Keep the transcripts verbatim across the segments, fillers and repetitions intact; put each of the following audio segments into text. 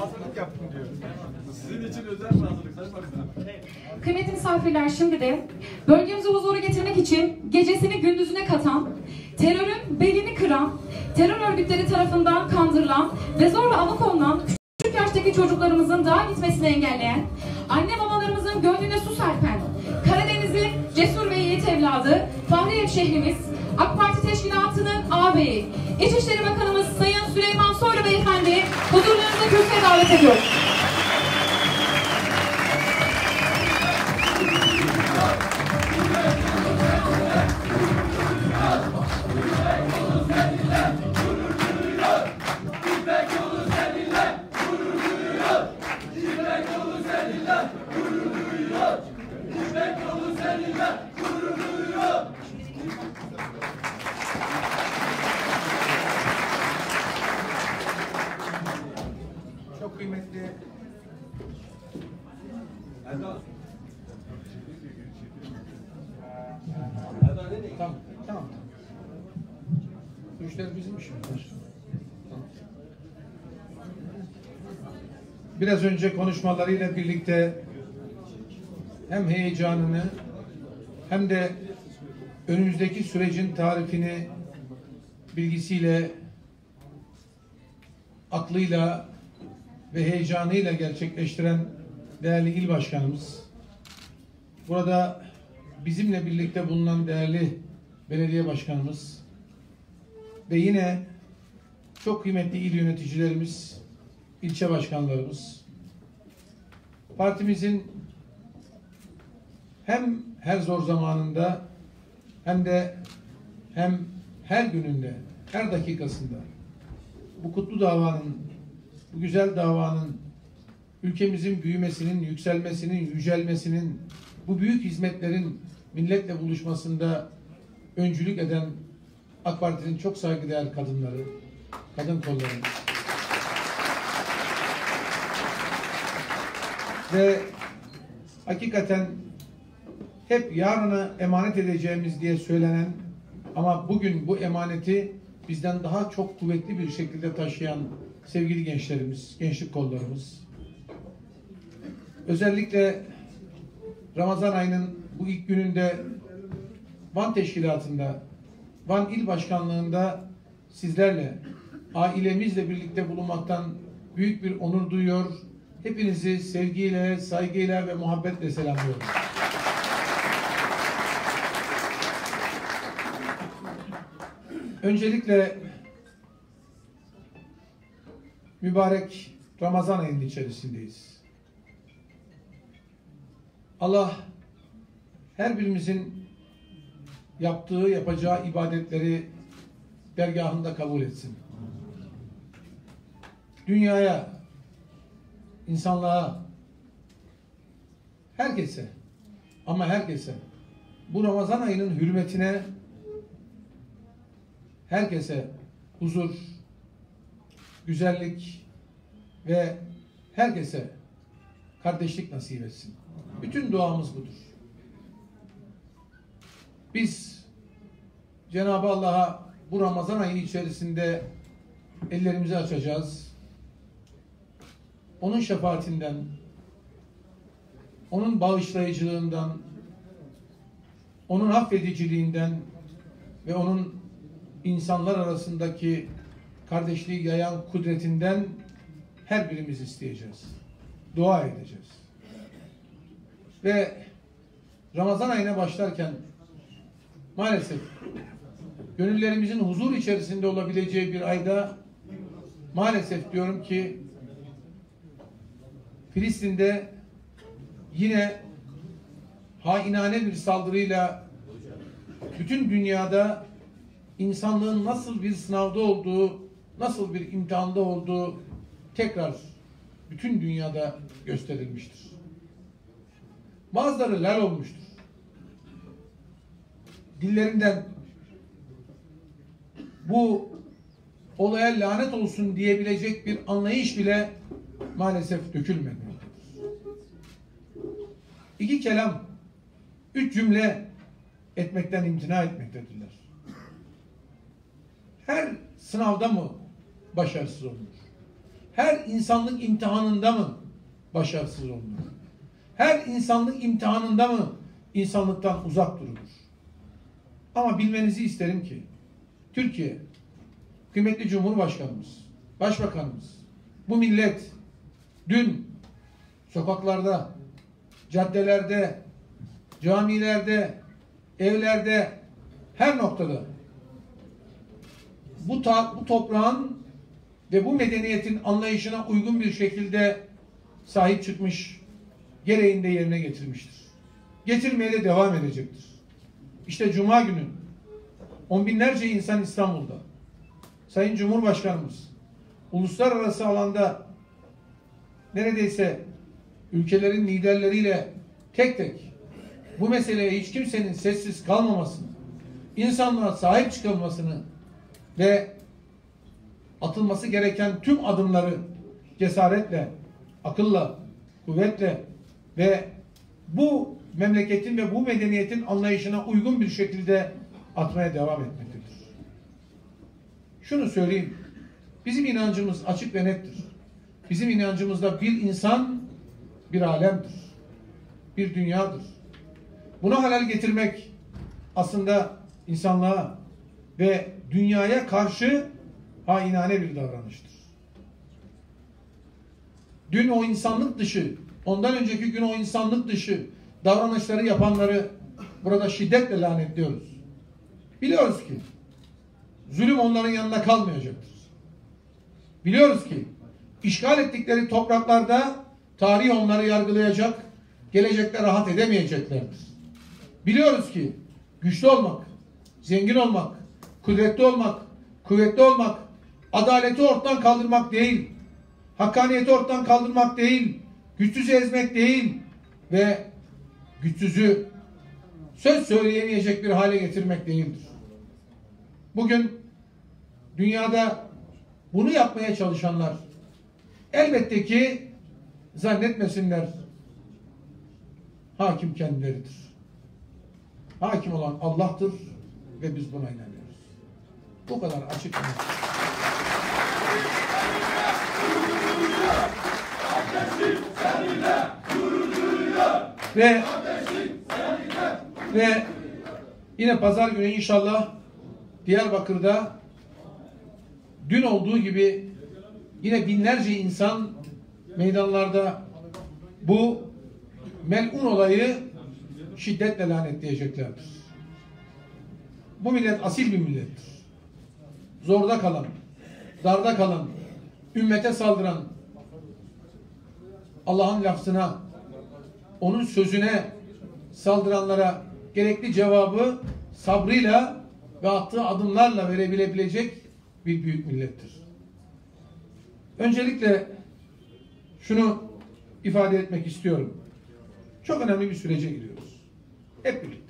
hazırlık yaptım diyor. Sizin için özel bir hazırlık Sayın Bakanım. Kıymetli misafirler, şimdi de bölgemize huzuru getirmek için gecesini gündüzüne katan, terörün belini kıran, terör örgütleri tarafından kandırılan ve zorla alıkonulan küçük yaştaki çocuklarımızın dağa gitmesini engelleyen, anne babalarımızın gönlüne su serpen, Karadeniz'in cesur ve yiğit evladı, Fahri Hemşehrimiz, AK Parti Teşkilatı'nın ağabeyi, İçişleri Bakanımız Sayın Süleyman Soylu Beyefendi huzurlarınıza kürsüye davet ediyoruz. Çok kıymetli Erdoğan. Tamam, tamam. Bu işler bizim işimiz. Tamam. Biraz önce konuşmalarıyla birlikte hem heyecanını hem de önümüzdeki sürecin tarifini bilgisiyle, aklıyla ve heyecanıyla gerçekleştiren değerli il başkanımız, burada bizimle birlikte bulunan değerli belediye başkanımız ve yine çok kıymetli il yöneticilerimiz, ilçe başkanlarımız, partimizin hem her zor zamanında hem de hem her gününde, her dakikasında bu kutlu davanın, bu güzel davanın ülkemizin büyümesinin, yükselmesinin, yücelmesinin, bu büyük hizmetlerin milletle buluşmasında öncülük eden AK Parti'nin çok saygıdeğer kadınları, kadın kolları ve hakikaten hep yarına emanet edeceğimiz diye söylenen ama bugün bu emaneti bizden daha çok kuvvetli bir şekilde taşıyan sevgili gençlerimiz, gençlik kollarımız. Özellikle Ramazan ayının bu ilk gününde Van Teşkilatı'nda, Van İl Başkanlığı'nda sizlerle, ailemizle birlikte bulunmaktan büyük bir onur duyuyor. Hepinizi sevgiyle, saygıyla ve muhabbetle selamlıyorum. Öncelikle mübarek Ramazan ayının içerisindeyiz. Allah her birimizin yaptığı, yapacağı ibadetleri dergahında kabul etsin. Dünyaya, insanlığa, herkese ama herkese bu Ramazan ayının hürmetine herkese huzur, güzellik ve herkese kardeşlik nasip etsin. Bütün duamız budur. Biz Cenab-ı Allah'a bu Ramazan ayı içerisinde ellerimizi açacağız. Onun şefaatinden, onun bağışlayıcılığından, onun affediciliğinden ve onun insanlar arasındaki kardeşliği yayan kudretinden her birimiz isteyeceğiz. Dua edeceğiz. Ve Ramazan ayına başlarken maalesef gönüllerimizin huzur içerisinde olabileceği bir ayda maalesef diyorum ki Filistin'de yine hainane bir saldırıyla bütün dünyada insanlığın nasıl bir sınavda olduğu, nasıl bir imtihanda olduğu tekrar bütün dünyada gösterilmiştir. Bazıları lal olmuştur. Dillerinden bu olaya lanet olsun diyebilecek bir anlayış bile maalesef dökülmemektedir. İki kelam, üç cümle etmekten imtina etmektedirler. Her sınavda mı başarısız olunur? her insanlık imtihanında mı başarısız olunur? Her insanlık imtihanında mı insanlıktan uzak durulur? Ama bilmenizi isterim ki Türkiye, kıymetli Cumhurbaşkanımız, Başbakanımız, bu millet dün sokaklarda, caddelerde, camilerde, evlerde, her noktada bu, ta, bu toprağın ve bu medeniyetin anlayışına uygun bir şekilde sahip çıkmış, gereğini de yerine getirmiştir. Getirmeye de devam edecektir. İşte Cuma günü on binlerce insan İstanbul'da, Sayın Cumhurbaşkanımız uluslararası alanda neredeyse ülkelerin liderleriyle tek tek bu meseleye hiç kimsenin sessiz kalmamasını, insanlığa sahip çıkılmasını ve atılması gereken tüm adımları cesaretle, akılla, kuvvetle ve bu memleketin ve bu medeniyetin anlayışına uygun bir şekilde atmaya devam etmektedir. Şunu söyleyeyim, bizim inancımız açık ve nettir. Bizim inancımızda bir insan bir alemdir, bir dünyadır. Buna halel getirmek aslında insanlığa ve dünyaya karşı hainane bir davranıştır. Dün o insanlık dışı, ondan önceki gün o insanlık dışı davranışları yapanları burada şiddetle lanetliyoruz. Biliyoruz ki zulüm onların yanına kalmayacaktır. Biliyoruz ki işgal ettikleri topraklarda tarih onları yargılayacak, gelecekte rahat edemeyeceklerdir. Biliyoruz ki güçlü olmak, zengin olmak, kudretli olmak, kuvvetli olmak, adaleti ortadan kaldırmak değil, hakkaniyeti ortadan kaldırmak değil, güçsüzü ezmek değil ve güçsüzü söz söyleyemeyecek bir hale getirmek değildir. Bugün dünyada bunu yapmaya çalışanlar elbette ki zannetmesinler hakim kendileridir. Hakim olan Allah'tır ve biz buna inanıyoruz. Bu kadar açık. Ve ve yine pazar günü inşallah Diyarbakır'da dün olduğu gibi yine binlerce insan meydanlarda bu melun olayı şiddetle lanetleyeceklerdir. Bu millet asil bir millettir. Zorda kalan, darda kalan, ümmete saldıran, Allah'ın lafzına, onun sözüne saldıranlara gerekli cevabı sabrıyla ve attığı adımlarla verebilebilecek bir büyük millettir. Öncelikle şunu ifade etmek istiyorum. Çok önemli bir sürece giriyoruz. Hep birlikte.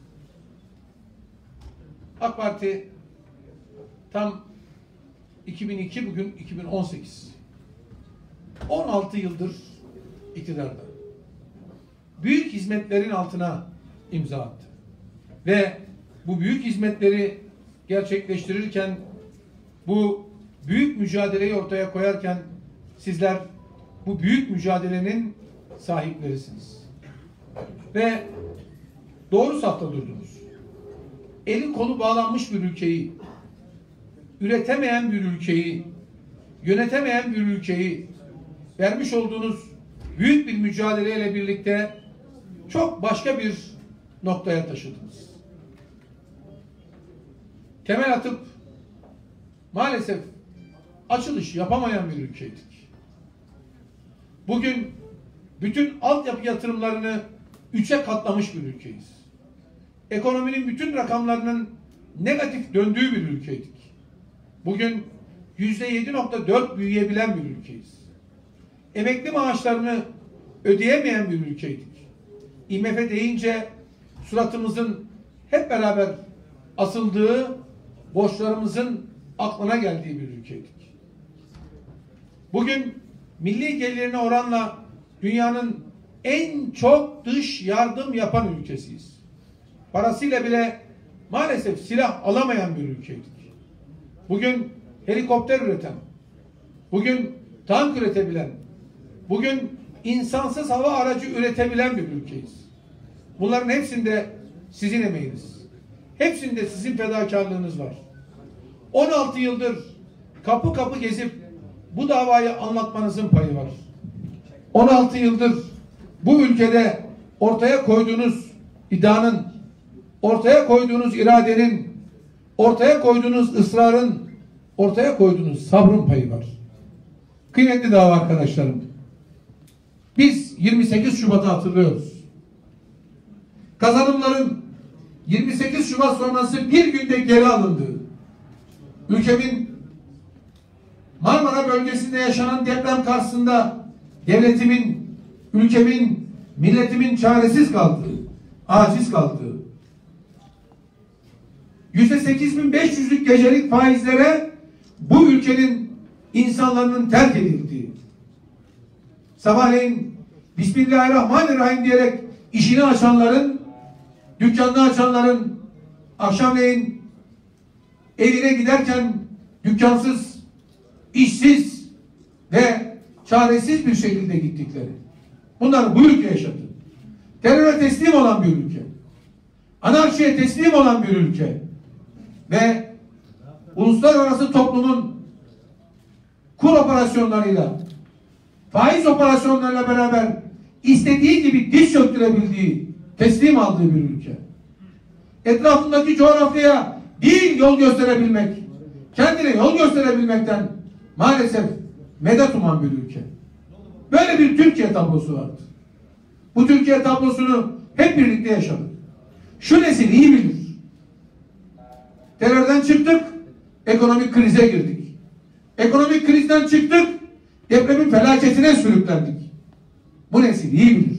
AK Parti tam iki bin iki, bugün iki bin on sekiz. on altı yıldır iktidarda. Büyük hizmetlerin altına imza attı. Ve bu büyük hizmetleri gerçekleştirirken, bu büyük mücadeleyi ortaya koyarken sizler bu büyük mücadelenin sahiplerisiniz. Ve doğru safta durdunuz. Eli kolu bağlanmış bir ülkeyi, üretemeyen bir ülkeyi, yönetemeyen bir ülkeyi vermiş olduğunuz büyük bir mücadeleyle birlikte çok başka bir noktaya taşıdınız. Temel atıp maalesef açılış yapamayan bir ülkeydik. Bugün bütün altyapı yatırımlarını üçe katlamış bir ülkeyiz. Ekonominin bütün rakamlarının negatif döndüğü bir ülkeydik. Bugün yüzde yedi nokta dört büyüyebilen bir ülkeyiz. Emekli maaşlarını ödeyemeyen bir ülkeydik. I M F deyince suratımızın hep beraber asıldığı, borçlarımızın aklına geldiği bir ülkeydik. Bugün milli gelirine oranla dünyanın en çok dış yardım yapan ülkesiyiz. Parasıyla bile maalesef silah alamayan bir ülkeydik. Bugün helikopter üreten, bugün tank üretebilen, bugün insansız hava aracı üretebilen bir ülkeyiz. Bunların hepsinde sizin emeğiniz. Hepsinde sizin fedakarlığınız var. on altı yıldır kapı kapı gezip bu davayı anlatmanızın payı var. on altı yıldır bu ülkede ortaya koyduğunuz iddianın, ortaya koyduğunuz iradenin, ortaya koyduğunuz ısrarın, ortaya koyduğunuz sabrın payı var. Kıymetli dava arkadaşlarım, biz yirmi sekiz Şubat'ı hatırlıyoruz. Kazanımların yirmi sekiz Şubat sonrası bir günde geri alındığı, ülkemin Marmara bölgesinde yaşanan deprem karşısında devletimin, ülkemin, milletimin çaresiz kaldığı, aciz kaldığı, yüzde sekiz bin beş yüzlük gecelik faizlere bu ülkenin insanların terk edildiği, sabahleyin Bismillahirrahmanirrahim diyerek işini açanların, dükkanını açanların, akşamleyin evine giderken dükkansız, işsiz ve çaresiz bir şekilde gittikleri. Bunlar bu ülke yaşadı. Teröre teslim olan bir ülke. Anarşiye teslim olan bir ülke. Ve uluslararası toplumun kur operasyonlarıyla, faiz operasyonlarıyla beraber istediği gibi diş çöktürebildiği, teslim aldığı bir ülke. Etrafındaki coğrafyaya değil yol gösterebilmek, kendine yol gösterebilmekten maalesef medet uman bir ülke. Böyle bir Türkiye tablosu vardı. Bu Türkiye tablosunu hep birlikte yaşadık. Şu nesil iyi bilir. Terörden çıktık, ekonomik krize girdik. Ekonomik krizden çıktık, depremin felaketine sürüklendik. Bu nesil iyi bilir.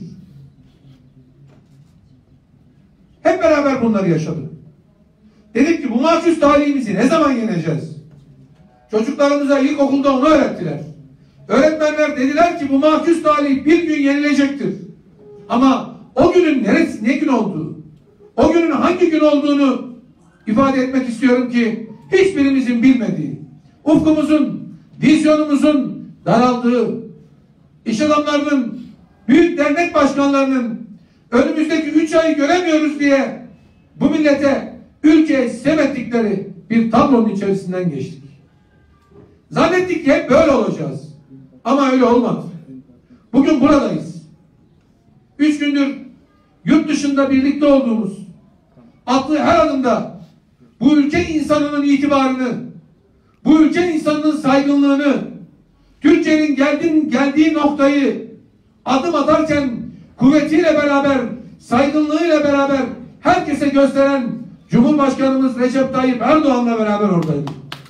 Hep beraber bunları yaşadık. Dedik ki bu mahsus talihimizi ne zaman yeneceğiz? Çocuklarımıza ilkokulda onu öğrettiler. Öğretmenler dediler ki bu mahsus talih bir gün yenilecektir. Ama o günün neresi, ne gün olduğu, o günün hangi gün olduğunu ifade etmek istiyorum ki hiçbirimizin bilmediği, ufkumuzun, vizyonumuzun daraldığı, iş adamlarının, büyük dernek başkanlarının önümüzdeki üç ayı göremiyoruz diye bu millete, ülkeye sitem ettikleri bir tablonun içerisinden geçtik. Zannettik ki hep böyle olacağız. Ama öyle olmadı. Bugün buradayız. Üç gündür yurt dışında birlikte olduğumuz, attığı her adımda bu ülke insanının itibarını, bu ülke insanının saygınlığını, Türkiye'nin geldiği, geldiği noktayı adım atarken kuvvetiyle beraber, saygınlığıyla beraber herkese gösteren Cumhurbaşkanımız Recep Tayyip Erdoğan'la beraber oradaydı.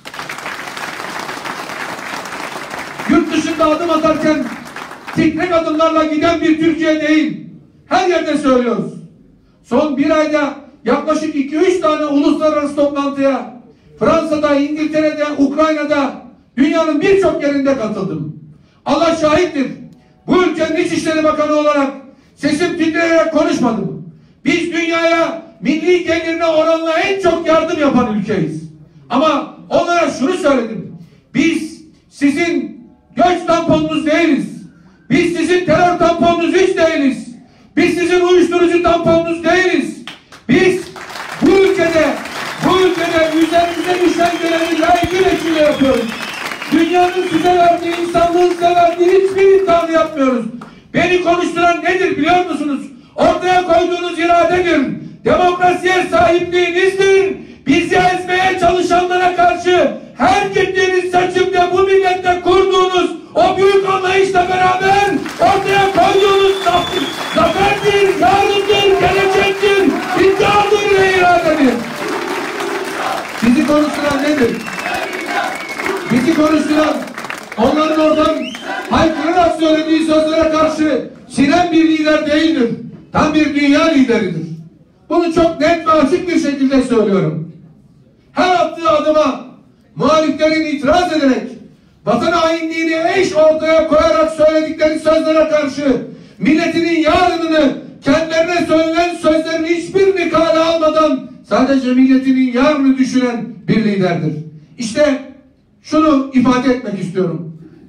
Yurt dışında adım atarken titrek adımlarla giden bir Türkiye değil. Her yerde söylüyoruz. Son bir ayda yaklaşık iki üç tane uluslararası toplantıya Fransa'da, İngiltere'de, Ukrayna'da, dünyanın birçok yerinde katıldım. Allah şahittir. Bu ülkenin İçişleri Bakanı olarak sesim titreyerek konuşmadım. Biz dünyaya milli gelirine oranla en çok yardım yapan ülkeyiz. Ama onlara şunu söyledim. Biz sizin göç tamponunuz değiliz. Biz sizin terör tamponunuz hiç değiliz. Biz sizin uyuşturucu tamponunuz değiliz. Biz bu ülkede, bu ülkede üzerimize düşen görevi layıkıyla içinde yapıyoruz. Dünyanın size verdiği, insanlığın size verdiği hiçbir imtihanı yapmıyoruz. Beni konuşturan nedir biliyor musunuz? Ortaya koyduğunuz iradedir. Demokrasiye sahipliğinizdir. Bizi ezmeye çalışanlara karşı her gittiğiniz seçimde bu millette kurduğunuz o büyük anlayışla beraber ortaya koyduğunuz zaferdir, yarındır, gelecektir, iddiadır ve iradedir. Bizi konuşturan nedir? Bizi konuşturan onların oradan haykırarak söylediği sözlere karşı siren bir lider değildir. Tam bir dünya lideridir. Bunu çok net ve açık bir şekilde söylüyorum. Her attığı adıma muhaliflerin itiraz ederek vatan hainliğini eş ortaya koyarak söyledikleri sözlere karşı milletinin yarınını kendilerine söylenen sözlerin hiçbirini kale almadan sadece milletinin yarını düşünen bir liderdir. İşte şunu ifade etmek istiyorum. Bu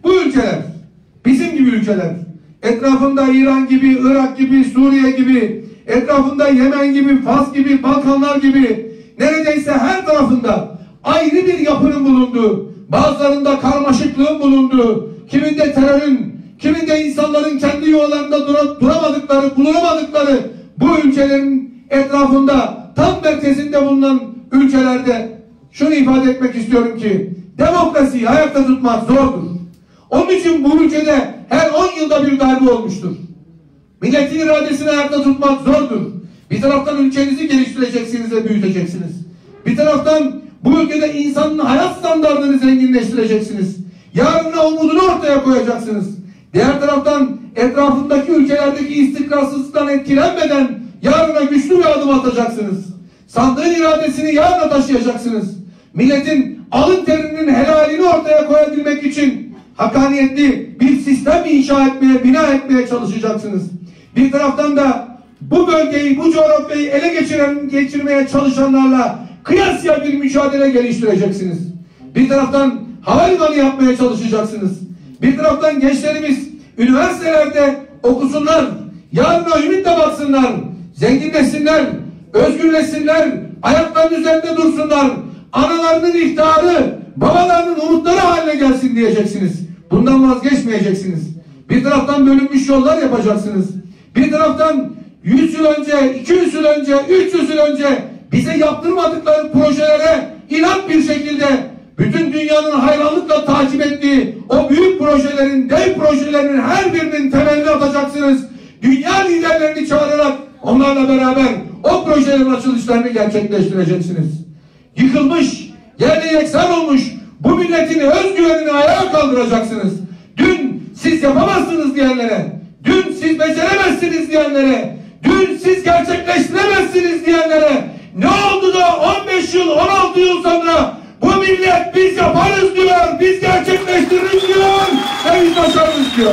Bu ülkeler, bizim gibi ülkeler, etrafında İran gibi, Irak gibi, Suriye gibi, etrafında Yemen gibi, Fas gibi, Balkanlar gibi, neredeyse her tarafında ayrı bir yapının bulunduğu, bazılarında karmaşıklığın bulunduğu, kiminde terörün, kiminde insanların kendi yuvalarında dura, duramadıkları, bulunamadıkları bu ülkelerin etrafında, tam merkezinde bulunan ülkelerde şunu ifade etmek istiyorum ki demokrasiyi ayakta tutmak zordur. Onun için bu ülkede her on yılda bir darbe olmuştur. Milletin iradesini ayakta tutmak zordur. Bir taraftan ülkenizi geliştireceksiniz ve büyüteceksiniz. Bir taraftan bu ülkede insanın hayat standartını zenginleştireceksiniz. Yarına umudunu ortaya koyacaksınız. Diğer taraftan etrafındaki ülkelerdeki istikrarsızlıktan etkilenmeden yarına güçlü bir adım atacaksınız. Sandığın iradesini yarına taşıyacaksınız. Milletin alın terinin helalini ortaya koyabilmek için hakkaniyetli bir sistem inşa etmeye, bina etmeye çalışacaksınız. Bir taraftan da bu bölgeyi, bu coğrafyayı ele geçiren, geçirmeye çalışanlarla kıyasya bir mücadele geliştireceksiniz. Bir taraftan havalimanı yapmaya çalışacaksınız. Bir taraftan gençlerimiz üniversitelerde okusunlar, yarına ümitle baksınlar, zenginleşsinler, özgürleşsinler, ayaklarının üzerinde dursunlar, analarının iftiharı, babalarının umutları haline gelsin diyeceksiniz. Bundan vazgeçmeyeceksiniz. Bir taraftan bölünmüş yollar yapacaksınız. Bir taraftan yüz yıl önce, iki yüz yıl önce, üç yüz yıl önce bize yaptırmadıkları projelere inat bir şekilde bütün dünyanın hayranlıkla takip ettiği o büyük projelerin, dev projelerin her birinin temelini atacaksınız. Dünya liderlerini çağırarak onlarla beraber o projelerin açılışlarını gerçekleştireceksiniz. Yıkılmış, yerle yeksan olmuş bu milletin özgüvenini ayağa kaldıracaksınız. Dün siz yapamazsınız diyenlere, dün siz beceremezsiniz diyenlere, dün siz gerçekleştiremezsiniz diyenlere ne oldu da on beş yıl, on altı yıl sonra bu millet biz yaparız diyor, biz gerçekleştiririz diyor ve biz başarırız diyor.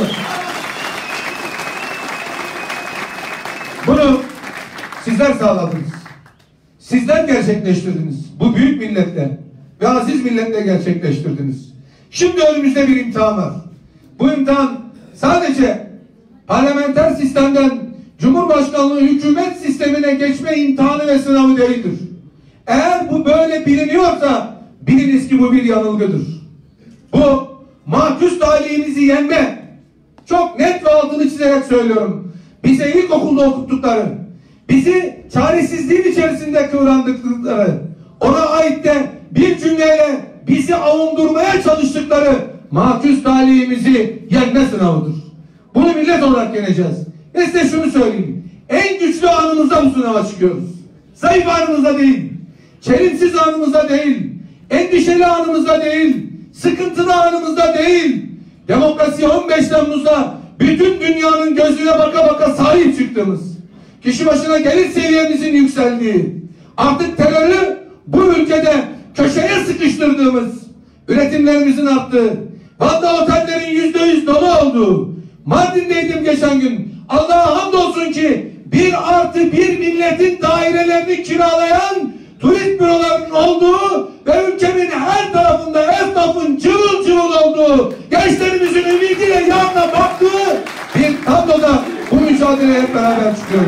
Bunu sizler sağladınız. Sizler gerçekleştirdiniz. Bu büyük milletle ve aziz milletle gerçekleştirdiniz. Şimdi önümüzde bir imtihan var. Bu imtihan sadece parlamenter sistemden Cumhurbaşkanlığı hükümet sistemine geçme imtihanı ve sınavı değildir. Eğer bu böyle biliniyorsa biliniz ki bu bir yanılgıdır. Bu makus talihimizi yenme, çok net ve altını çizerek söylüyorum. Bize ilkokulda okuttukları, bizi çaresizliğin içerisinde kıvrandıkları, ona ait de bir cümleyle bizi avundurmaya çalıştıkları makus talihimizi yenme sınavıdır. Bunu millet olarak yeneceğiz. Ve size şunu söyleyeyim. En güçlü anımızda bu sınava çıkıyoruz. Zayıf anımızda değil. Çelimsiz anımızda değil. Endişeli anımızda değil. Sıkıntılı anımızda değil. Demokrasi on beş Temmuz'da bütün dünyanın gözüne baka baka sahip çıktığımız, kişi başına gelir seviyemizin yükseldiği, artık terörü bu ülkede köşeye sıkıştırdığımız, üretimlerimizin arttığı, Van'da otellerin yüzde yüz dolu olduğu, Mardin'deydim geçen gün. Allah'a hamdolsun ki bir artı bir milletin dairelerini kiralayan turist bürolarının olduğu ve ülkemin her tarafında esnafın cıvıl cıvıl olduğu, gençlerimizin ümidiyle yanına baktığı bir tabloda bu mücadeleye hep beraber çıkıyoruz.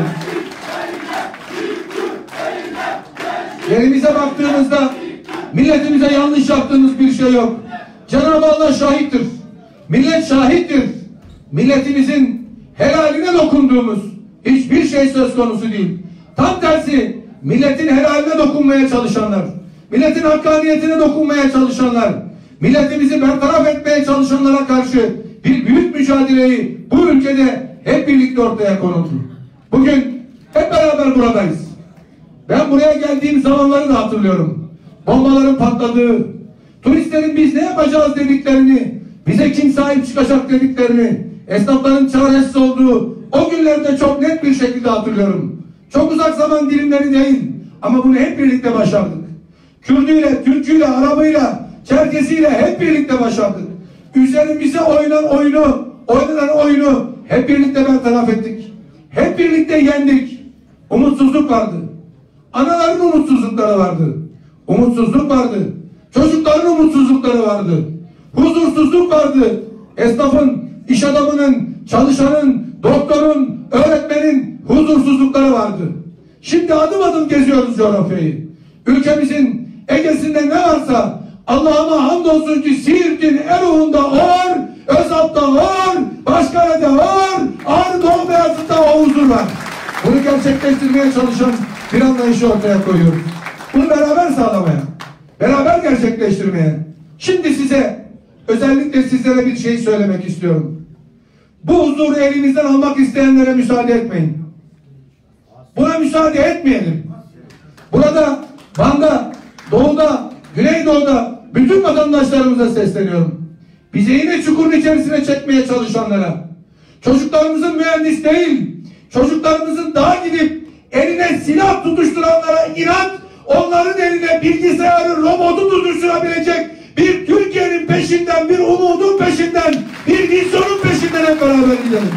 Yerimize baktığımızda milletimize yanlış yaptığımız bir şey yok. Cenab-ı Allah şahittir. Millet şahittir. Milletimizin helaline dokunduğumuz hiçbir şey söz konusu değil. Tam tersi milletin helaline dokunmaya çalışanlar, milletin hakkaniyetine dokunmaya çalışanlar, milletimizi bertaraf etmeye çalışanlara karşı bir büyük mücadeleyi bu ülkede hep birlikte ortaya konuldu. Bugün hep beraber buradayız. Ben buraya geldiğim zamanları da hatırlıyorum. Bombaların patladığı, turistlerin biz ne yapacağız dediklerini, bize kim sahip çıkacak dediklerini, esnafların çaresiz olduğu o günlerde çok net bir şekilde hatırlıyorum. Çok uzak zaman dilimleri değil ama bunu hep birlikte başardık. Kürdüyle, Türküyle, Arabıyla, Çerkesiyle hep birlikte başardık. Üzerimize oynanan oyunu, oynanan oyunu hep birlikte bertaraf ettik. Hep birlikte yendik. Umutsuzluk vardı. Anaların umutsuzlukları vardı. Umutsuzluk vardı. Çocukların umutsuzlukları vardı. Huzursuzluk vardı. esnafın, iş adamının, çalışanın, doktorun, öğretmenin huzursuzlukları vardı. Şimdi adım adım geziyoruz coğrafyayı. Ülkemizin Ege'sinde ne varsa Allah'ıma hamdolsun ki Siirt'in Eruh'unda var, Özalp'ta var, Başkale'de var, Ağrı Doğu Beyazıt'ta o huzur var. Bunu gerçekleştirmeye çalışan bir anlayışı ortaya koyuyoruz. Bunu beraber sağlamaya, beraber gerçekleştirmeye. Şimdi size, özellikle sizlere bir şey söylemek istiyorum. Bu huzuru elimizden almak isteyenlere müsaade etmeyin. Buna müsaade etmeyelim. Burada, Van'da, Doğu'da, Güneydoğu'da bütün vatandaşlarımıza sesleniyorum. Bizi yine çukurun içerisine çekmeye çalışanlara, çocuklarımızın mühendis değil, çocuklarımızın dağa gidip eline silah tutuşturanlara inat, onların eline bilgisayarı, robotu tutuşturabilecek bir Türkiye'nin peşinden, bir umudun peşinden, bir vizyonun peşinden hep beraber gidelim.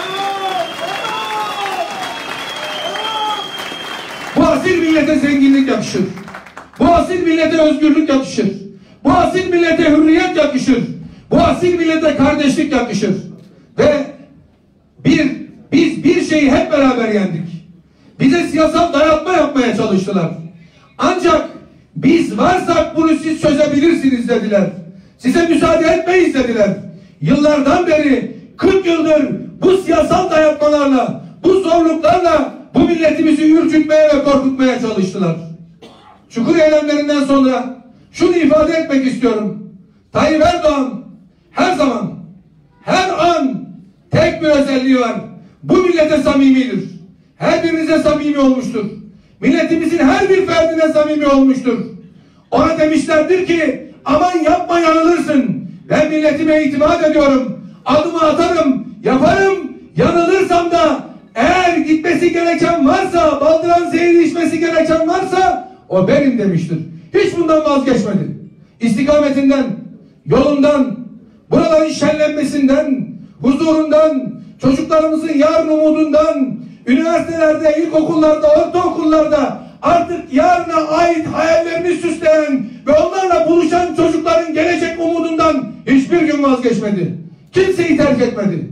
Bu asil millete zenginlik yakışır. Bu asil millete özgürlük yakışır. Bu asil millete hürriyet yakışır. Bu asil millete kardeşlik yakışır. Ve bir, biz bir şeyi hep beraber yendik. Bize siyasal dayatma yapmaya çalıştılar. Ancak biz varsak bunu siz çözebilirsiniz dediler. Size müsaade etmeyiz dediler. Yıllardan beri, kırk yıldır bu siyasal dayatmalarla, bu zorluklarla bu milletimizi ürkütmeye ve korkutmaya çalıştılar. Çukur eylemlerinden sonra şunu ifade etmek istiyorum. Tayyip Erdoğan her zaman, her an tek bir özelliği var. Bu millete samimidir. Her birinize samimi olmuştur. Milletimizin her bir ferdine samimi olmuştur. Ona demişlerdir ki aman yapma yanılırsın. Ben milletime itimat ediyorum. Adımı atarım, yaparım. Yanılırsam da eğer gitmesi gereken varsa, baldıran zehri içmesi gereken varsa o benim demiştir. Hiç bundan vazgeçmedi. İstikametinden, yolundan, buraların şenlenmesinden, huzurundan, çocuklarımızın yarın umudundan, üniversitelerde, ilkokullarda, ortaokullarda artık yarına ait hayallerini süsleyen ve onlarla buluşan çocukların gelecek umudundan hiçbir gün vazgeçmedi. Kimseyi terk etmedi.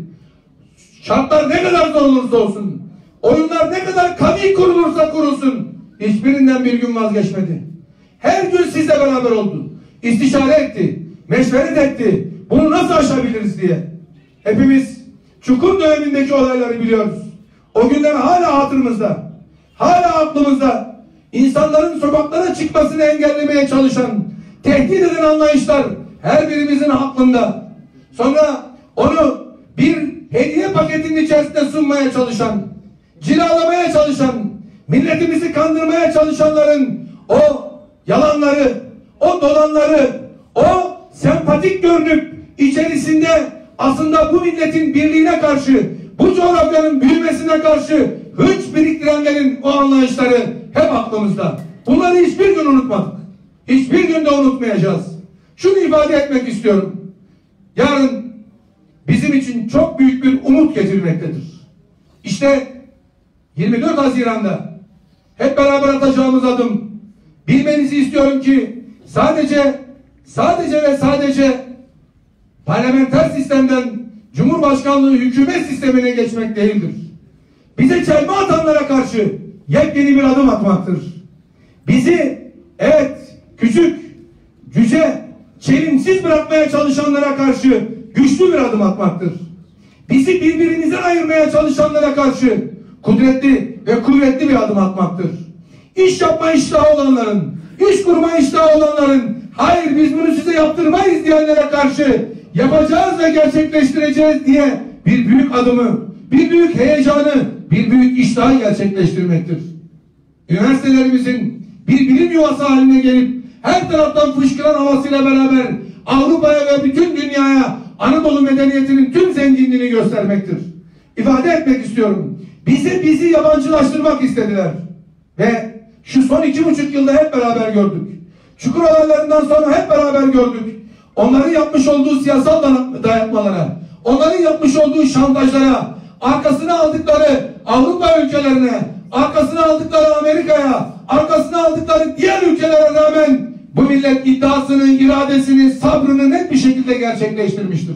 Şartlar ne kadar zor olursa olsun, oyunlar ne kadar kavi kurulursa kurulsun, hiçbirinden bir gün vazgeçmedi. Her gün sizle beraber oldu. İstişare etti, meşveret etti. Bunu nasıl aşabiliriz diye. Hepimiz Çukur dönemindeki olayları biliyoruz. O günler hala hatırımızda, hala aklımızda. İnsanların sokaklara çıkmasını engellemeye çalışan, tehdit eden anlayışlar her birimizin aklında. Sonra onu bir hediye paketinin içerisinde sunmaya çalışan, cilalamaya çalışan, milletimizi kandırmaya çalışanların o yalanları, o dolanları, o sempatik görünüp içerisinde aslında bu milletin birliğine karşı, bu coğrafyanın büyümesine karşı hınç biriktirenlerin o anlayışları hep aklımızda. Bunları hiçbir gün unutmadık. Hiçbir gün de unutmayacağız. Şunu ifade etmek istiyorum. Yarın bizim için çok büyük bir umut getirmektedir. İşte yirmi dört Haziran'da hep beraber atacağımız adım, bilmenizi istiyorum ki sadece sadece ve sadece parlamenter sistemden Cumhurbaşkanlığı hükümet sistemine geçmek değildir. Bize çelme atanlara karşı yepyeni bir adım atmaktır. Bizi evet küçük, cüce, çelimsiz bırakmaya çalışanlara karşı güçlü bir adım atmaktır. Bizi birbirimizden ayırmaya çalışanlara karşı kudretli ve kuvvetli bir adım atmaktır. İş yapma iştahı olanların, iş kurma iştahı olanların, hayır biz bunu size yaptırmayız diyenlere karşı yapacağız ve gerçekleştireceğiz diye bir büyük adımı, bir büyük heyecanı, bir büyük iştahı gerçekleştirmektir. Üniversitelerimizin bir bilim yuvası haline gelip her taraftan fışkıran havasıyla beraber Avrupa'ya ve bütün dünyaya Anadolu medeniyetinin tüm zenginliğini göstermektir. İfade etmek istiyorum. Bizi bizi yabancılaştırmak istediler. Ve şu son iki buçuk yılda hep beraber gördük. Çukur olaylarından sonra hep beraber gördük. Onların yapmış olduğu siyasal dayatmalara, onların yapmış olduğu şantajlara, arkasına aldıkları Avrupa ülkelerine, arkasına aldıkları Amerika'ya, arkasına aldıkları diğer ülkelere rağmen bu millet iddiasını, iradesini, sabrını net bir şekilde gerçekleştirmiştir.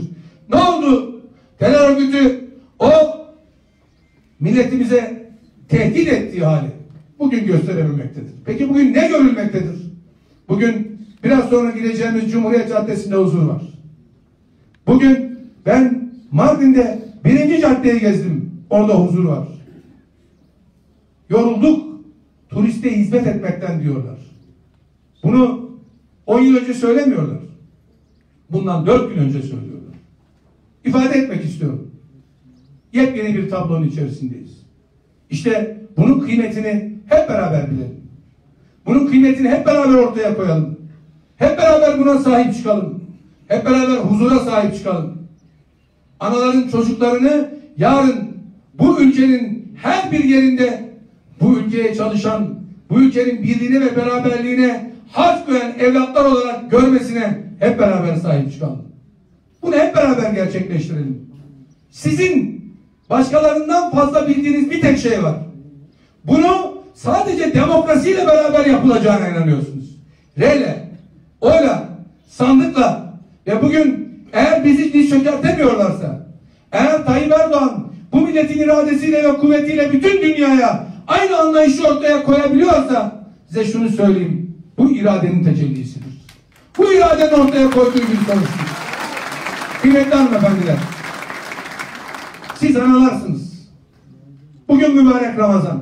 Ne oldu? Terör örgütü o milletimize tehdit ettiği hali bugün gösterememektedir. Peki bugün ne görülmektedir? Bugün biraz sonra gideceğimiz Cumhuriyet Caddesi'nde huzur var. Bugün ben Mardin'de birinci caddeyi gezdim. Orada huzur var. Yorulduk. Turiste hizmet etmekten diyorlar. Bunu on yıl önce söylemiyorlar. Bundan dört gün önce söylüyorlar. İfade etmek istiyorum. Yepyeni bir tablonun içerisindeyiz. İşte bunun kıymetini hep beraber bilelim. Bunun kıymetini hep beraber ortaya koyalım. Hep beraber buna sahip çıkalım. Hep beraber huzura sahip çıkalım. Anaların çocuklarını yarın bu ülkenin her bir yerinde bu ülkeye çalışan, bu ülkenin birliğine ve beraberliğine harç koyan evlatlar olarak görmesine hep beraber sahip çıkalım. Bunu hep beraber gerçekleştirelim. Sizin başkalarından fazla bildiğiniz bir tek şey var. Bunu sadece demokrasiyle beraber yapılacağına inanıyorsunuz. Reyle, oyla, sandıkla ve bugün eğer bizi diz çökertemiyorlarsa, eğer Tayyip Erdoğan bu milletin iradesiyle ve kuvvetiyle bütün dünyaya aynı anlayışı ortaya koyabiliyorsa size şunu söyleyeyim. Bu iradenin tecellisidir. Bu iradenin ortaya koyduğu bir sonuçtur. Kıymetli hanımefendiler, siz analarsınız. Bugün mübarek Ramazan.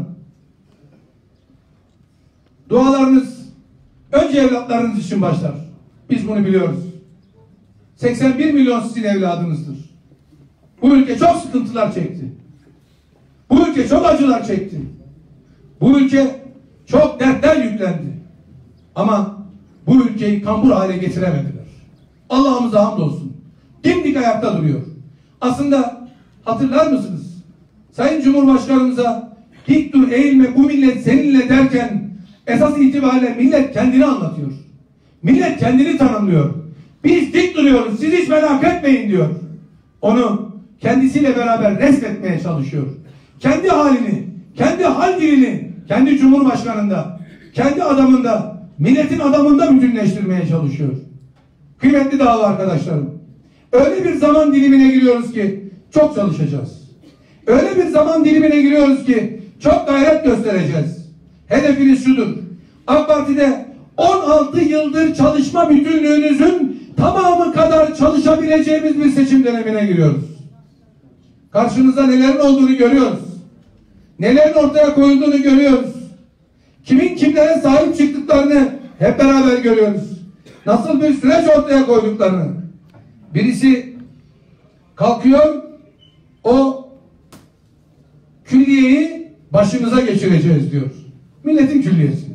Dualarınız önce evlatlarınız için başlar. Biz bunu biliyoruz. seksen bir milyon sizin evladınızdır. Bu ülke çok sıkıntılar çekti. Bu ülke çok acılar çekti. Bu ülke çok dertler yüklendi. Ama bu ülkeyi kambur hale getiremediler. Allah'ımıza hamdolsun. Dimdik ayakta duruyor. Aslında hatırlar mısınız? Sayın Cumhurbaşkanımıza dik dur eğilme bu millet seninle derken esas itibariyle millet kendini anlatıyor. Millet kendini tanımlıyor. Biz dik duruyoruz, siz hiç merak etmeyin diyor. Onu kendisiyle beraber resmetmeye çalışıyor. Kendi halini, kendi hal dilini, kendi Cumhurbaşkanında, kendi adamında, milletin adamında bütünleştirmeye çalışıyor. Kıymetli dava arkadaşlarım, öyle bir zaman dilimine giriyoruz ki çok çalışacağız. Öyle bir zaman dilimine giriyoruz ki çok gayret göstereceğiz. Hedefiniz şudur. AK Parti'de on altı yıldır çalışma bütünlüğünüzün tamamı kadar çalışabileceğimiz bir seçim dönemine giriyoruz. Karşımızda nelerin olduğunu görüyoruz. Nelerin ortaya koyulduğunu görüyoruz. Kimin kimlere sahip çıktıklarını hep beraber görüyoruz. Nasıl bir süreç ortaya koyduklarını. Birisi kalkıyor, o külliyeyi başımıza geçireceğiz diyor. Milletin külliyesini.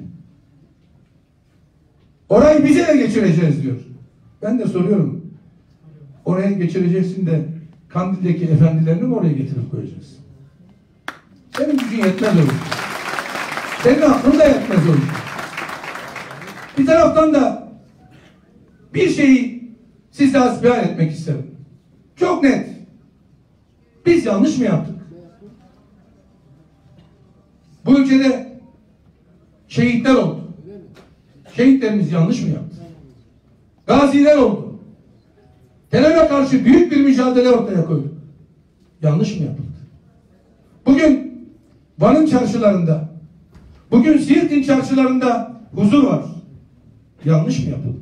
Orayı bize de geçireceğiz diyor. Ben de soruyorum. Oraya geçireceksin de Kandil'deki efendilerini mi oraya getirip koyacaksın? Senin gücün yetmez olur. Senin aklın da yetmez olur. Bir taraftan da bir şeyi sizle hasbihal etmek isterim. Çok net. Biz yanlış mı yaptık? Bu ülkede şehitler oldu. Şehitlerimiz yanlış mı yaptı? Gaziler oldu. Teröre karşı büyük bir mücadele ortaya koydu. Yanlış mı yapıldı? Bugün Van'ın çarşılarında, bugün Siirt'in çarşılarında huzur var. Yanlış mı yapıldı?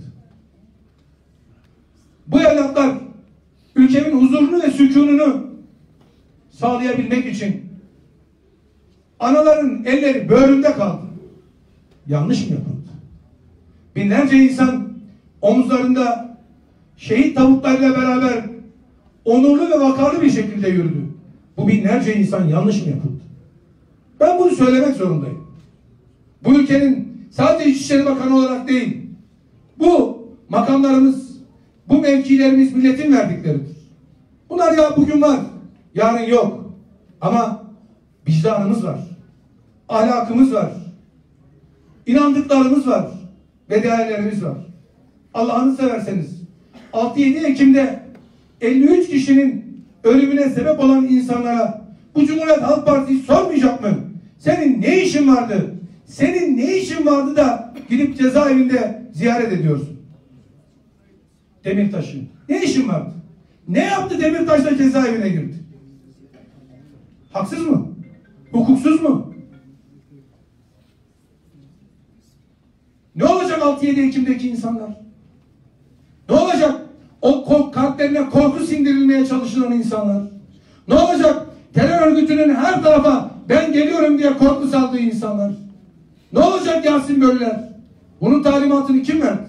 Bu evlatlar ülkemin huzurunu ve sükununu sağlayabilmek için anaların elleri böğründe kaldı. Yanlış mı yapıldı? Binlerce insan omuzlarında şehit tavuklarıyla beraber onurlu ve vakarlı bir şekilde yürüdü. Bu binlerce insan yanlış mı yapıldı? Ben bunu söylemek zorundayım. Bu ülkenin sadece İçişleri Bakanı olarak değil, bu makamlarımız, bu mevkilerimiz milletin verdikleridir. Bunlar ya bugün var, yarın yok. Ama vicdanımız var, ahlakımız var, inandıklarımız var ve değerlerimiz var. Allah'ını severseniz altı yedi Ekim'de elli üç kişinin ölümüne sebep olan insanlara bu Cumhuriyet Halk Partisi sormayacak mı? Senin ne işin vardı? Senin ne işin vardı da gidip cezaevinde ziyaret ediyorsun? Demirtaş'ın ne işin vardı? Ne yaptı? Demirtaş'ta cezaevine girdi. Haksız mı? Hukuksuz mu? Ne olacak altı yedi Ekim'deki insanlar? Ne olacak? O kalplerine korku sindirilmeye çalışılan insanlar. Ne olacak? Terör örgütünün her tarafa ben geliyorum diye korku saldığı insanlar. Ne olacak Yasin Bölüler? Bunun talimatını kim verdi?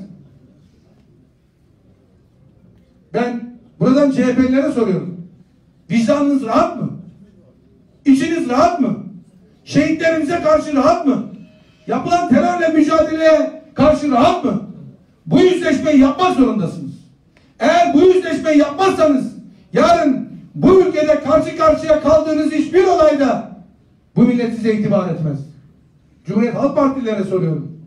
Ben buradan C H P'lilere soruyorum. Vicdanınız rahat mı? İçiniz rahat mı? Şehitlerimize karşı rahat mı? Yapılan terörle mücadeleye karşı rahat mı? Bu yüzleşmeyi yapmak zorundasınız. Eğer bu yüzleşmeyi yapmazsanız yarın bu ülkede karşı karşıya kaldığınız hiçbir olayda bu millet size itibar etmez. Cumhuriyet Halk Partililere soruyorum.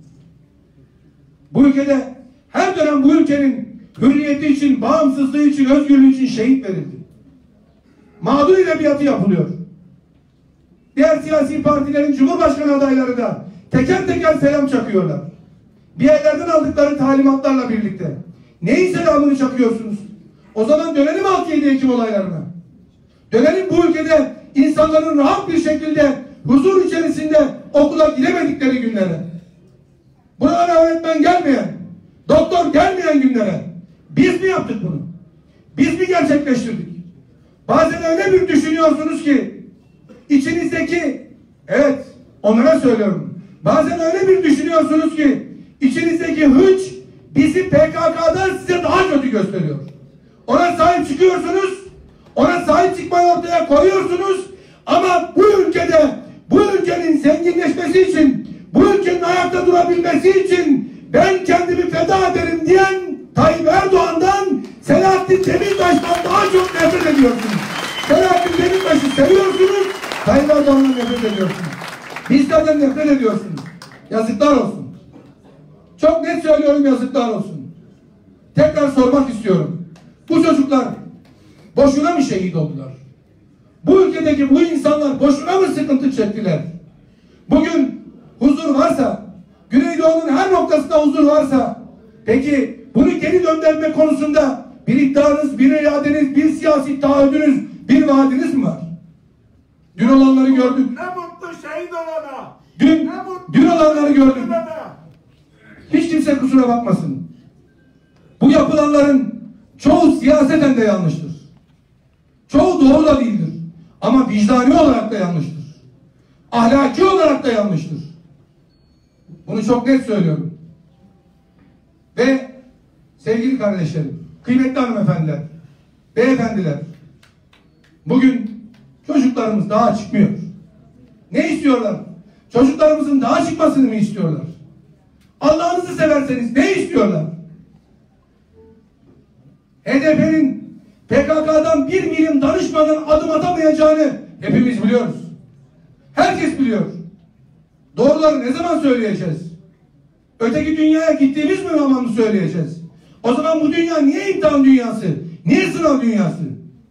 Bu ülkede her dönem bu ülkenin hürriyeti için, bağımsızlığı için, özgürlüğü için şehit verildi. Mağdur edebiyatı yapılıyor. Diğer siyasi partilerin cumhurbaşkanı adayları da teker teker selam çakıyorlar. Bir yerlerden aldıkları talimatlarla birlikte. Neyin selamını çakıyorsunuz? O zaman dönelim altı yedi Ekim olaylarına. Dönelim bu ülkede insanların rahat bir şekilde huzur içerisinde okula giremedikleri günlere. Buralara öğretmen gelmeyen, doktor gelmeyen günlere. Biz mi yaptık bunu? Biz mi gerçekleştirdik? Bazen öyle bir düşünüyorsunuz ki içinizdeki, evet onlara söylüyorum. Bazen öyle bir düşünüyorsunuz ki içinizdeki hınç bizi P K K'dan size daha kötü gösteriyor. Ona sahip çıkıyorsunuz, ona sahip çıkmayı ortaya koyuyorsunuz ama bu ülkede, bu ülkenin zenginleşmesi için, bu ülkenin ayakta durabilmesi için ben kendimi feda ederim diyen Tayyip Erdoğan'dan, Selahattin Demirtaş'tan daha çok nefret ediyorsunuz. Selahattin Demirtaş'ı seviyorsunuz, Tayyip Erdoğan'dan nefret ediyorsunuz. Bizlerden nefret ediyorsunuz. Yazıklar olsun. Çok net söylüyorum, yazıklar olsun. Tekrar sormak istiyorum. Bu çocuklar boşuna mı şehit oldular? Bu ülkedeki bu insanlar boşuna mı sıkıntı çektiler? Bugün huzur varsa, Güneydoğu'nun her noktasında huzur varsa, peki bunu geri döndürme konusunda bir iddianız, bir iradeniz, bir siyasi taahhüdünüz, bir vaadiniz mi var? Dün olanları gördük. Ne mutlu şehit olana. Dün, Ne mutlu dün olanları gördük. olana. Hiç kimse kusura bakmasın. Bu yapılanların çoğu siyaseten de yanlıştır. Çoğu doğru da değildir. Ama vicdani olarak da yanlıştır. Ahlaki olarak da yanlıştır. Bunu çok net söylüyorum. Ve sevgili kardeşlerim, kıymetli hanımefendiler, beyefendiler, bugün çocuklarımız daha çıkmıyor. Ne istiyorlar? Çocuklarımızın daha çıkmasını mı istiyorlar? Allah'ınızı severseniz ne istiyorlar? H D P'nin P K K'dan bir milim danışmadan adım atamayacağını hepimiz biliyoruz. Herkes biliyor. Doğruları ne zaman söyleyeceğiz? Öteki dünyaya gittiğimiz mi zaman mı söyleyeceğiz? O zaman bu dünya niye imtihan dünyası? Niye sınav dünyası?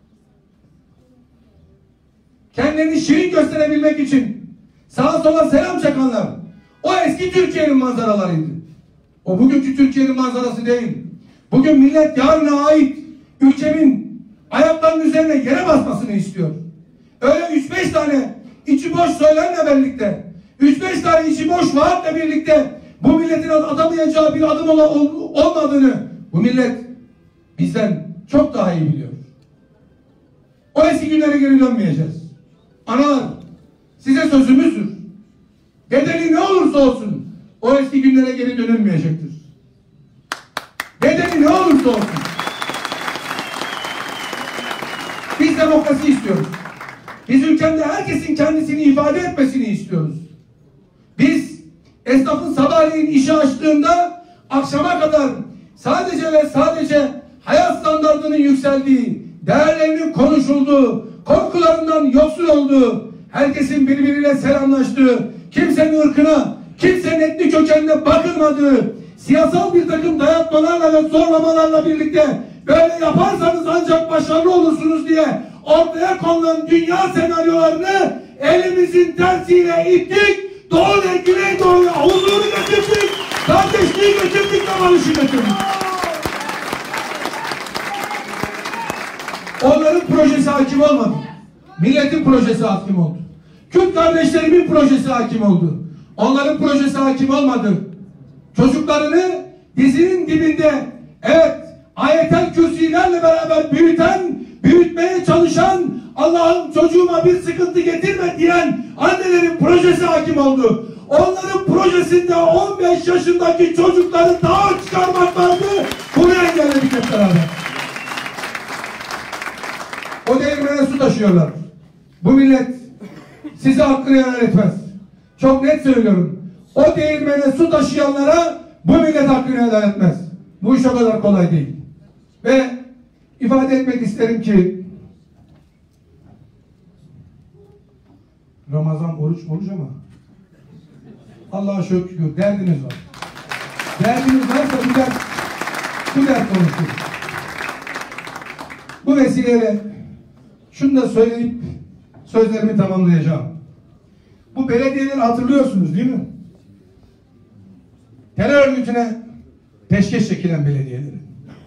Kendini şirin gösterebilmek için sağa sola selam çakanlar, o eski Türkiye'nin manzaralarıydı. O bugünkü Türkiye'nin manzarası değil. Bugün millet yarına ait ülkenin ayaklarının üzerine yere basmasını istiyor. Öyle üç beş tane içi boş söylemle birlikte, üç beş tane içi boş vaatle birlikte bu milletin atamayacağı bir adım ol olmadığını bu millet bizden çok daha iyi biliyor. O eski günlere geri dönmeyeceğiz. Analar, size sözümüzdür. Bedeli ne olursa olsun o eski günlere geri dönülmeyecektir. Bedeli ne olursa olsun. Biz demokrasi istiyoruz. Biz ülkemde herkesin kendisini ifade etmesini istiyoruz. Biz esnafın sabahleyin işi açtığında akşama kadar sadece ve sadece hayat standartının yükseldiği, değerlerinin konuşulduğu, korkularından yoksul olduğu, herkesin birbiriyle selamlaştığı, kimsenin ırkına, kimsenin etnik kökenine bakılmadığı, siyasal bir takım dayatmalarla ve zorlamalarla birlikte böyle yaparsanız ancak başarılı olursunuz diye ortaya konulan dünya senaryolarını elimizin tersiyle ittik, Doğu ve Güneydoğu'ya huzuru getirdik, kardeşliği getirdik ve barışı getirdik. Onların projesi hakim olmadı. Milletin projesi hakim oldu. Kürt kardeşlerimin projesi hakim oldu. Onların projesi hakim olmadı. Çocuklarını dizinin dibinde, evet, ayetel kürsülerle beraber büyüten, büyütmeye çalışan, Allah'ım çocuğuma bir sıkıntı getirme diyen annelerin projesi hakim oldu. Onların projesinde on beş yaşındaki çocukları dağa çıkarmak vardı. Bunu engelledik hep beraber. O değirmene su taşıyorlar. Bu millet size hakkını helal etmez. Çok net söylüyorum. O değirmene su taşıyanlara bu millet hakkını helal etmez. Bu iş o kadar kolay değil. Ve ifade etmek isterim ki Ramazan oruç oruç ama Allah'a şükür derdiniz var. Derdiniz varsa bu dert, bu dert konuşuruz. Bu vesileyle şunu da söyleyip sözlerimi tamamlayacağım. Bu belediyeleri hatırlıyorsunuz değil mi? Terör örgütüne peşkeş çekilen belediyeleri.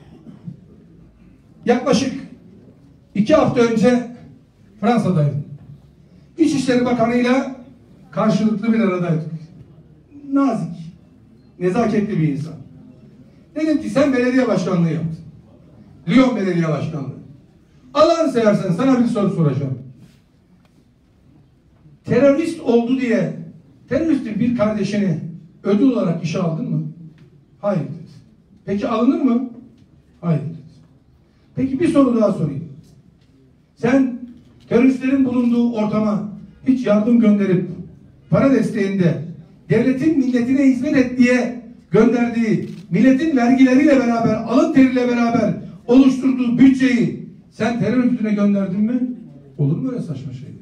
Yaklaşık iki hafta önce Fransa'daydım. İçişleri Bakanı'yla karşılıklı bir aradaydık. Nazik, nezaketli bir insan. Dedim ki sen belediye başkanlığı yaptın. Lyon Belediye Başkanlığı. Allah'ını seversen sana bir soru soracağım. Terörist oldu diye teröristin bir kardeşini ödül olarak işe aldın mı? Hayır dedi. Peki alınır mı? Hayır dedi. Peki bir soru daha sorayım. Sen teröristlerin bulunduğu ortama hiç yardım gönderip para desteğinde devletin milletine hizmet et diye gönderdiği, milletin vergileriyle beraber, alın teriyle beraber oluşturduğu bütçeyi sen terör örgütüne gönderdin mi? Olur mu öyle saçma şey?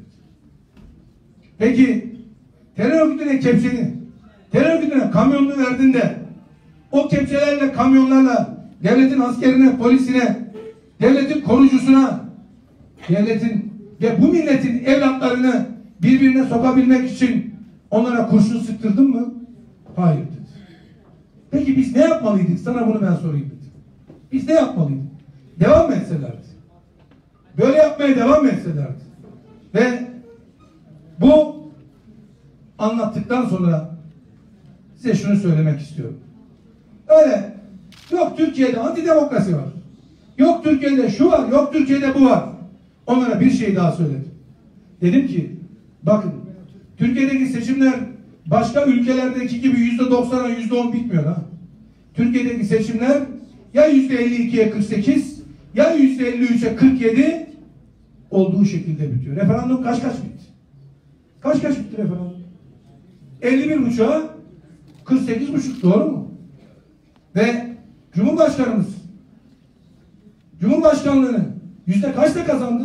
Peki terör örgütüne kepçeni, terör örgütüne kamyonunu verdin de o kepçelerle, kamyonlarla devletin askerine, polisine, devletin korucusuna, devletin ve bu milletin evlatlarını birbirine sokabilmek için onlara kurşun sıktırdın mı? Hayır dedi. Peki biz ne yapmalıydık? Sana bunu ben sorayım dedi. Biz ne yapmalıydık? Devam mı etselerdi? Böyle yapmaya devam mı etselerdi? Ve bu anlattıktan sonra size şunu söylemek istiyorum. Öyle yok Türkiye'de antidemokrasi var. Yok Türkiye'de şu var, yok Türkiye'de bu var. Onlara bir şey daha söyledim. Dedim ki bakın Türkiye'deki seçimler başka ülkelerdeki gibi yüzde doksana yüzde on bitmiyor ha. Türkiye'deki seçimler ya yüzde elli ikiye kırk sekiz ya yüzde elli üçe kırk yedi olduğu şekilde bitiyor. Referandum kaç kaç bitti? Kaç kaç bitti referandum? elli bir buçuğa kırk sekiz buçuk, doğru mu? Ve Cumhurbaşkanımız Cumhurbaşkanlığını yüzde kaçta kazandı?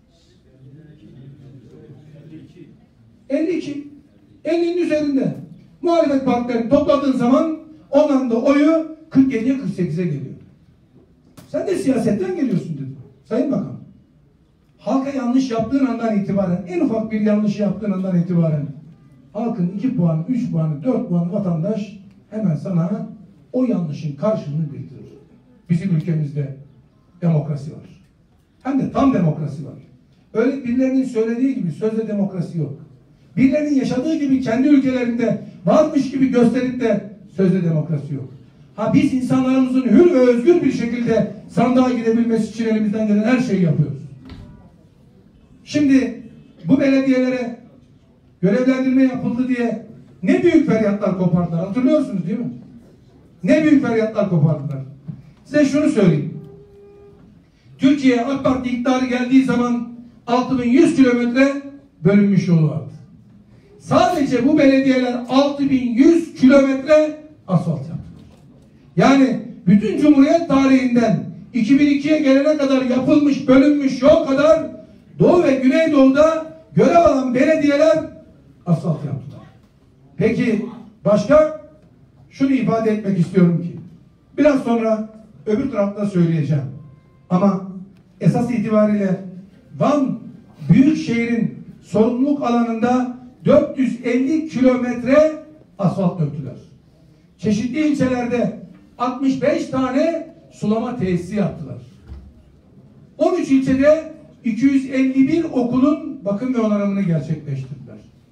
elli iki. ellinin üzerinde. Muhalefet partilerini topladığın zaman onların da oyu kırk yediye kırk sekize geliyor. Sen de siyasetten geliyorsun dedim. Sayın Bakan. Halka yanlış yaptığın andan itibaren, en ufak bir yanlış yaptığın andan itibaren halkın iki puan, üç puan, dört puan vatandaş hemen sana o yanlışın karşılığını bildirir. Bizim ülkemizde demokrasi var. Hem de tam demokrasi var. Öyle birilerinin söylediği gibi sözde demokrasi yok. Birilerinin yaşadığı gibi kendi ülkelerinde varmış gibi gösterip de sözde demokrasi yok. Ha biz insanlarımızın hür ve özgür bir şekilde sandığa gidebilmesi için elimizden gelen her şeyi yapıyoruz. Şimdi bu belediyelere görevlendirme yapıldı diye ne büyük feryatlar kopardılar. Hatırlıyorsunuz değil mi? Ne büyük feryatlar kopardılar. Size şunu söyleyeyim. Türkiye AK Parti iktidarı geldiği zaman altı bin yüz kilometre bölünmüş yolu vardı. Sadece bu belediyeler altı bin yüz kilometre asfalt yaptılar. Yani bütün Cumhuriyet tarihinden iki bin ikiye gelene kadar yapılmış, bölünmüş yol kadar Doğu ve Güneydoğu'da görev alan belediyeler asfalt yaptılar. Peki başka? Şunu ifade etmek istiyorum ki biraz sonra öbür tarafta söyleyeceğim. Ama esas itibariyle Van Büyükşehir'in sorumluluk alanında dört yüz elli kilometre asfalt döktüler. Çeşitli ilçelerde altmış beş tane sulama tesisi yaptılar. on üç üç ilçede iki yüz elli bir okulun bakım ve onarımını gerçekleştirdiler.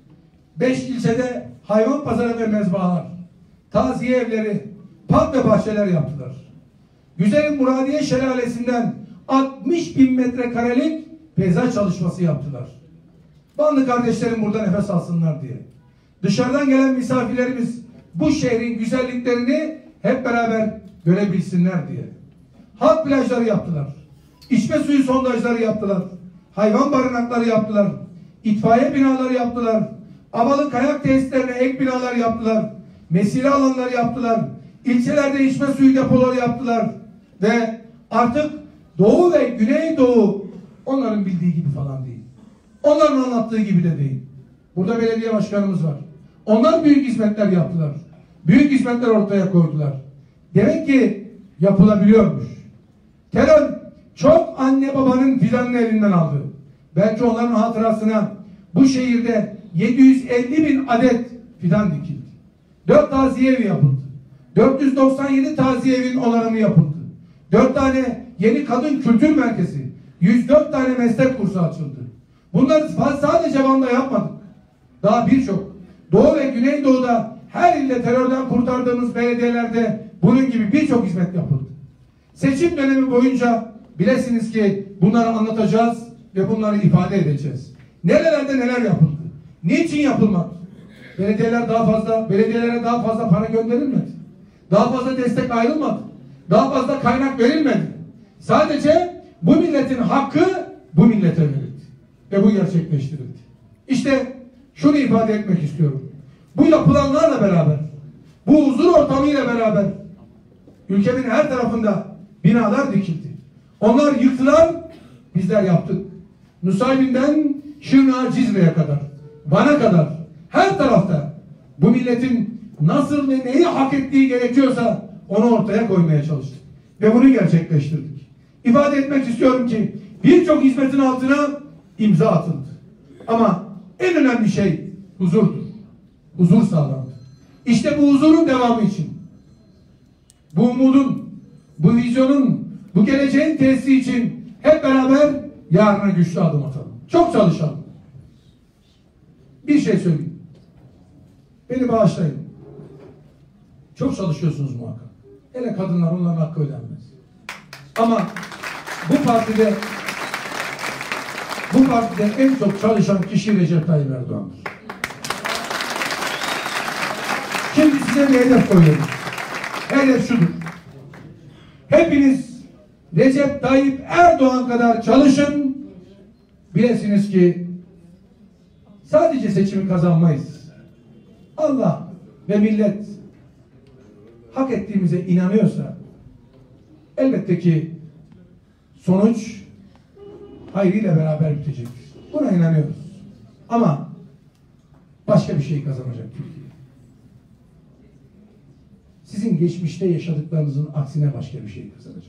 beş ilçede hayvan pazarı ve mezbahalar, taziye evleri, park ve bahçeler yaptılar. Güzel Muradiye Şelalesi'nden altmış bin metrekarelik peyzaj çalışması yaptılar. Vanlı kardeşlerim burada nefes alsınlar diye. Dışarıdan gelen misafirlerimiz bu şehrin güzelliklerini hep beraber görebilsinler diye. Halk plajları yaptılar. İçme suyu sondajları yaptılar. Hayvan barınakları yaptılar. İtfaiye binaları yaptılar. Avalı kayak tesislerine ek binalar yaptılar. Mesire alanları yaptılar. İlçelerde içme suyu depoları yaptılar. Ve artık Doğu ve Güneydoğu onların bildiği gibi falan değil. Onların anlattığı gibi de değil. Burada belediye başkanımız var. Onlar büyük hizmetler yaptılar. Büyük hizmetler ortaya koydular. Demek ki yapılabiliyormuş. Terör çok anne babanın fidanını elinden aldı. Belki onların hatırasına bu şehirde yedi yüz elli bin adet fidan dikildi. Dört taziye evi yapıldı. dört yüz doksan yedi taziye evin onarımı yapıldı. Dört tane yeni kadın kültür merkezi, yüz dört tane meslek kursu açıldı. Bunları sadece Van'da yapmadık. Daha birçok Doğu ve Güneydoğu'da her ilde terörden kurtardığımız belediyelerde bunun gibi birçok hizmet yapıldı. Seçim dönemi boyunca bilesiniz ki bunları anlatacağız ve bunları ifade edeceğiz. Nerelerde neler yapıldı? Niçin yapılmadı? Belediyeler daha fazla, belediyelere daha fazla para gönderilmedi. Daha fazla destek ayrılmadı. Daha fazla kaynak verilmedi. Sadece bu milletin hakkı bu millete verildi. Ve bu gerçekleştirildi. İşte şunu ifade etmek istiyorum. Bu yapılanlarla beraber, bu huzur ortamıyla beraber ülkemin her tarafında binalar dikildi. Onlar yıktılar, bizler yaptık. Nusaybin'den Şırnak'a, Cizre'ye kadar, Van'a kadar her tarafta bu milletin nasıl ve neyi hak ettiği gerekiyorsa onu ortaya koymaya çalıştık. Ve bunu gerçekleştirdik. İfade etmek istiyorum ki birçok hizmetin altına imza atıldı. Ama en önemli şey huzurdur. Huzur sağlandı. İşte bu huzurun devamı için, bu umudun, bu vizyonun, bu geleceğin tesisi için hep beraber yarına güçlü adım atalım. Çok çalışalım. Bir şey söyleyeyim. Beni bağışlayın. Çok çalışıyorsunuz muhakkak. Hele kadınlar, onların hakkı ödenmez. Ama bu partide bu partide en çok çalışan kişi Recep Tayyip Erdoğan'dır. Şimdi size bir hedef koyuyorum. Hedef şudur. Hepiniz Recep Tayyip Erdoğan kadar çalışın. Bilesiniz ki sadece seçimi kazanmayız. Allah ve millet hak ettiğimize inanıyorsa elbette ki sonuç hayrıyla beraber bitecektir. Buna inanıyoruz. Ama başka bir şey kazanacak Türkiye. Sizin geçmişte yaşadıklarınızın aksine başka bir şey kazanacak.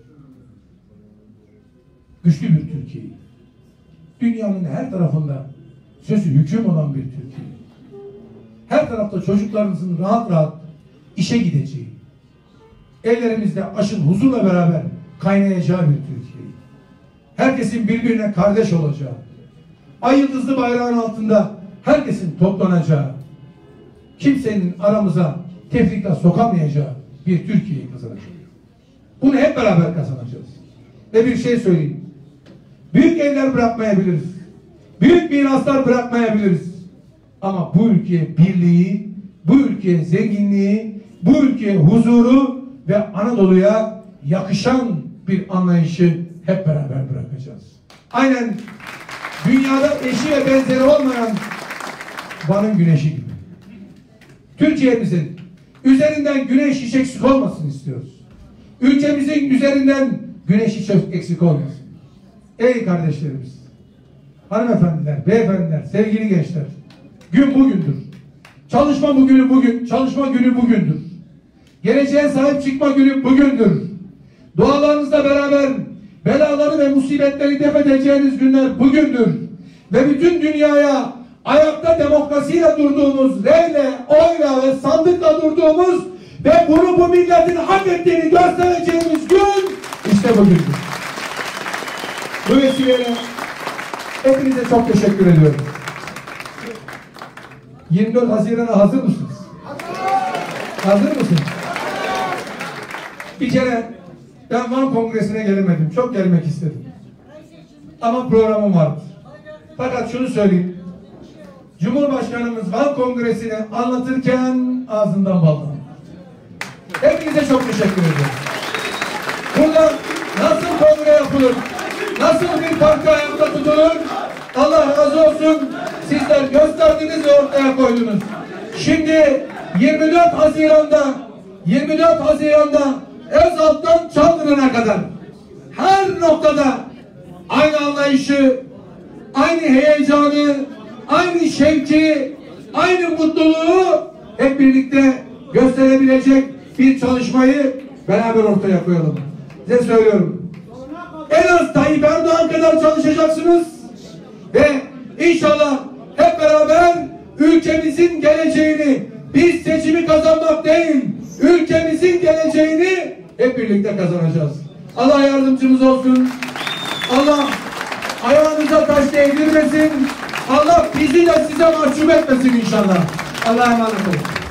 Güçlü bir Türkiye'yi, dünyanın her tarafında sözü hüküm olan bir Türkiye, her tarafta çocuklarınızın rahat rahat işe gideceği, evlerimizde aşın huzurla beraber kaynayacağı bir Türkiye, herkesin birbirine kardeş olacağı, ay yıldızlı bayrağın altında herkesin toplanacağı, kimsenin aramıza tefrika sokamayacağı bir Türkiye'yi kazanacağız. Bunu hep beraber kazanacağız. Ve bir şey söyleyeyim. Büyük evler bırakmayabiliriz. Büyük miraslar bırakmayabiliriz. Ama bu ülkeye birliği, bu ülkeye zenginliği, bu ülkeye huzuru ve Anadolu'ya yakışan bir anlayışı hep beraber bırakacağız. Aynen dünyada eşi ve benzeri olmayan Van'ın güneşi gibi. Türkiye'mizin üzerinden güneş hiç eksik olmasın istiyoruz. Ülkemizin üzerinden güneş hiç eksik olmasın. Ey kardeşlerimiz, hanımefendiler, beyefendiler, sevgili gençler, gün bugündür. Çalışma bugünü bugün, çalışma günü bugündür. Geleceğe sahip çıkma günü bugündür. Dualarınızla beraber belaları ve musibetleri def edeceğiniz günler bugündür. Ve bütün dünyaya ayakta demokrasiyle durduğumuz, reyle, oyla ve sandıkla durduğumuz ve bunu bu milletin hak ettiğini göstereceğimiz gün işte bugündür. Bu vesileyle hepinize çok teşekkür ediyorum. yirmi dört Haziran'a hazır mısınız? Hazır mısınız? Bir kere ben Van Kongresi'ne gelemedim. Çok gelmek istedim. Ama programım vardı. Fakat şunu söyleyeyim. Cumhurbaşkanımız Van Kongresi'ni anlatırken ağzından bal damladı. Hepinize çok teşekkür ediyorum. Burada nasıl kongre yapılır, nasıl bir parti ayakta tutulur, Allah razı olsun, sizler gösterdiniz ve ortaya koydunuz. Şimdi yirmi dört Haziran'da yirmi dört Haziran'da Özalp'tan Çaldırın'a kadar her noktada aynı anlayışı, aynı heyecanı, aynı şevki, aynı mutluluğu hep birlikte gösterebilecek bir çalışmayı beraber ortaya koyalım. Size söylüyorum. En az Tayyip Erdoğan kadar çalışacaksınız ve inşallah hep beraber ülkemizin geleceğini, biz seçimi kazanmak değil, ülkemizin geleceğini hep birlikte kazanacağız. Allah yardımcımız olsun. Allah ayağınıza taş değdirmesin. Allah bizi de size mahcup etmesin inşallah. Allah'a emanet olun.